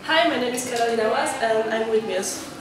Hi, my name is Karolina Was and I'm with Muse.